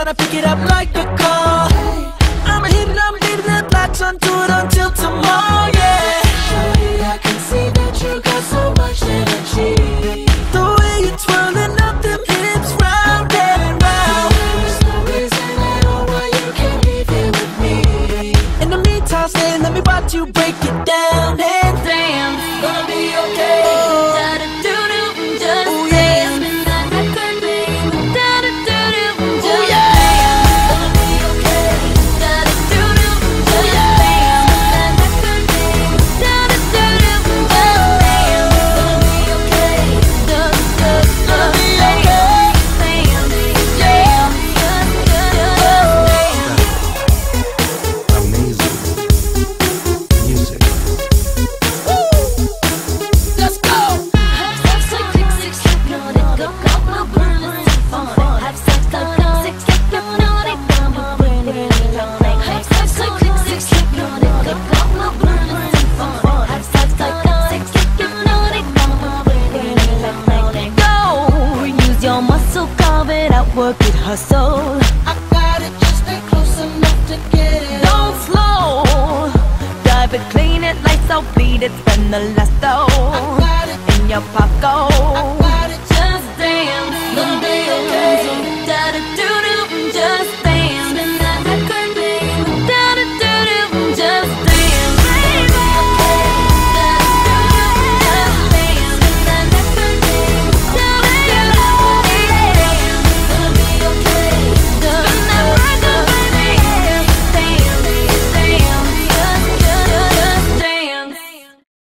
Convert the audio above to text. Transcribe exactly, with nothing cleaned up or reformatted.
tryna pick it up like a call. I'ma hit it, I'ma leave the blocks onto it until tomorrow, yeah. Shorty, I can see that you got so much energy. The way you're twirling up them hips round and round. There's no reason at all why you can't be here with me. In the meantime, stay, let me watch you break it down. And damn, gonna be okay. Work it, hustle. I got it, just stay close enough to get it. Don't slow. Dive it, clean it, lights out, beat it, spend the last dough I got it in your pocket. I got